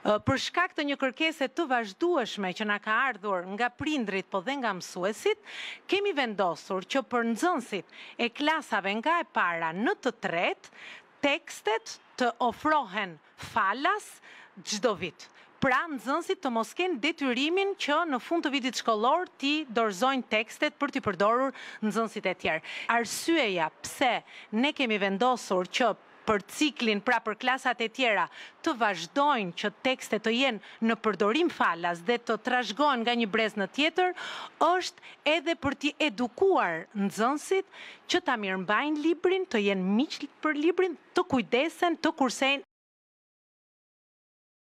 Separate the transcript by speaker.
Speaker 1: Për shkak të një kërkese të vazhdueshme që na ka ardhur nga prindrit po dhe nga mësuesit, kemi vendosur që për nxënësit e klasave nga e para në të tretë, tekstet të ofrohen falas çdo vit. Pra nxënësit të mos kenë detyrimin që në fund të vitit shkollor ti dorëzojnë tekstet për t'i përdorur nxënësit e tjerë. Arsyeja pse ne kemi vendosur që për ciklin, pra për klasat e tjera, të vazhdojnë që tekstet të jenë në përdorim falas dhe të trashëgohen nga një brez në tjetër, është edhe për t'i edukuar nxënësit që ta mirëmbajnë librin, të jenë miq për librin, të kujdesen, të kursejnë